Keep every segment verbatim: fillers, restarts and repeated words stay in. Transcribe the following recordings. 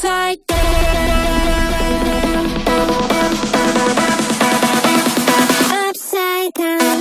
upside down. Upside down.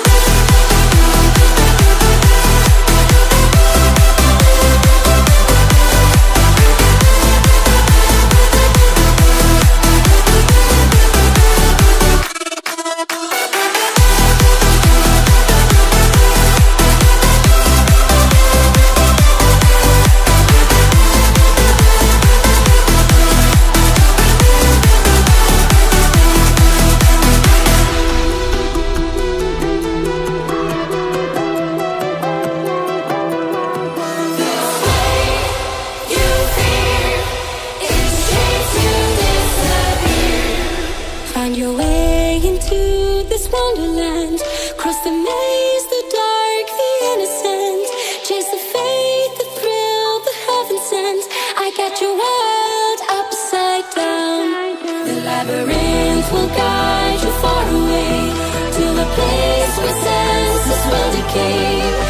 Find your way into this wonderland. Cross the maze, the dark, the innocent. Chase the faith, the thrill, the heaven sent. I got your world upside down. The labyrinth will guide you far away to the place where senses will decay.